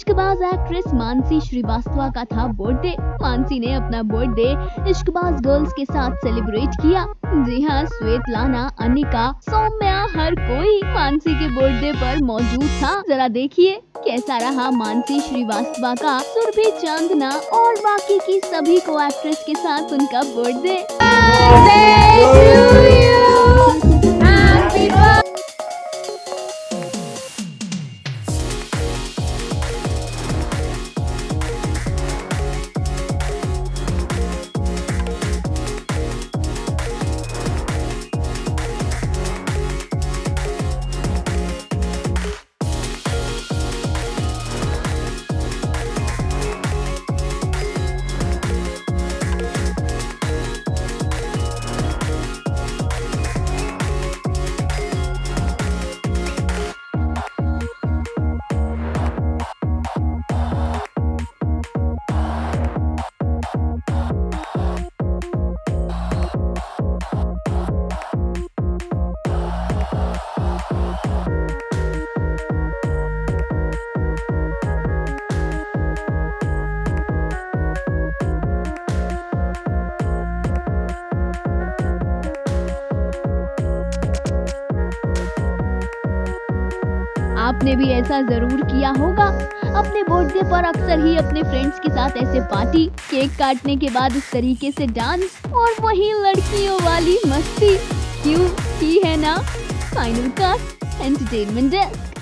Ishqbaaz actress Mansi Srivastava का था birthday. Mansi ने अपना बर्थडे इश्कबाज गर्ल्स के साथ सेलिब्रेट किया। जी हाँ, श्वेतलाना, अनिका, सौम्या, हर कोई मानसी के बर्थडे पर मौजूद था। जरा देखिए कैसा रहा मानसी श्रीवास्तव का, सुरभि चांदना और बाकी की सभी को एक्ट्रेस के साथ उनका बर्थडे। आपने भी ऐसा जरूर किया होगा। अपने बर्थडे पर अक्सर ही अपने फ्रेंड्स के साथ ऐसे पार्टी, केक काटने के बाद इस तरीके से डांस और वही लड़कियों वाली मस्ती। क्यों की है ना। Final cast entertainment desk.